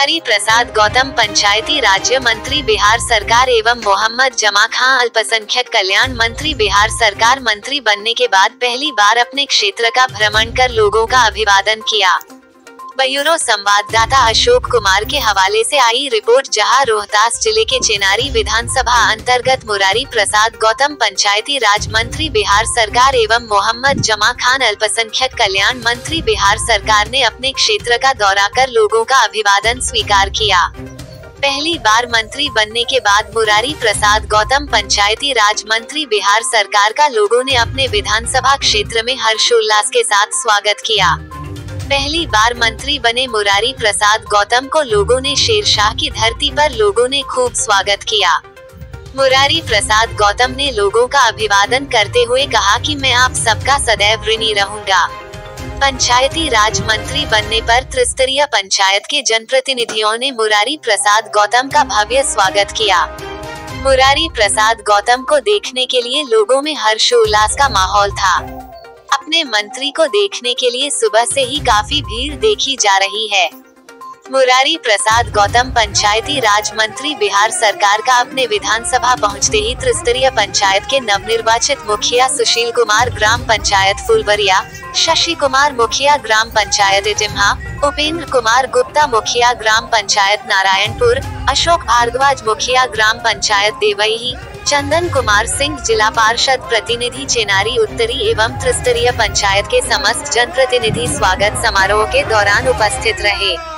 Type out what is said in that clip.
मुरारी प्रसाद गौतम पंचायती राज्य मंत्री बिहार सरकार एवं मोहम्मद जमा खां अल्पसंख्यक कल्याण मंत्री बिहार सरकार मंत्री बनने के बाद पहली बार अपने क्षेत्र का भ्रमण कर लोगों का अभिवादन किया। ब्यूरो संवाददाता अशोक कुमार के हवाले से आई रिपोर्ट। जहां रोहतास जिले के चेनारी विधानसभा अंतर्गत मुरारी प्रसाद गौतम पंचायती राज मंत्री बिहार सरकार एवं मोहम्मद जमा खान अल्पसंख्यक कल्याण मंत्री बिहार सरकार ने अपने क्षेत्र का दौरा कर लोगों का अभिवादन स्वीकार किया। पहली बार मंत्री बनने के बाद मुरारी प्रसाद गौतम पंचायती राज मंत्री बिहार सरकार का लोगों ने अपने विधानसभा क्षेत्र में हर्षोल्लास के साथ स्वागत किया। पहली बार मंत्री बने मुरारी प्रसाद गौतम को लोगों ने शेरशाह की धरती पर लोगों ने खूब स्वागत किया। मुरारी प्रसाद गौतम ने लोगों का अभिवादन करते हुए कहा कि मैं आप सबका सदैव ऋणी रहूंगा। पंचायती राज मंत्री बनने पर त्रिस्तरीय पंचायत के जनप्रतिनिधियों ने मुरारी प्रसाद गौतम का भव्य स्वागत किया। मुरारी प्रसाद गौतम को देखने के लिए लोगों में हर्षोल्लास का माहौल था। अपने मंत्री को देखने के लिए सुबह से ही काफी भीड़ देखी जा रही है। मुरारी प्रसाद गौतम पंचायती राज मंत्री बिहार सरकार का अपने विधानसभा पहुंचते ही त्रिस्तरीय पंचायत के नवनिर्वाचित मुखिया सुशील कुमार ग्राम पंचायत फुलवरिया, शशि कुमार मुखिया ग्राम पंचायत इटिम्हा, उपेंद्र कुमार गुप्ता मुखिया ग्राम पंचायत नारायणपुर, अशोक भारद्वाज मुखिया ग्राम पंचायत देवई, चंदन कुमार सिंह जिला पार्षद प्रतिनिधि चेनारी उत्तरी एवं त्रिस्तरीय पंचायत के समस्त जनप्रतिनिधि स्वागत समारोह के दौरान उपस्थित रहे।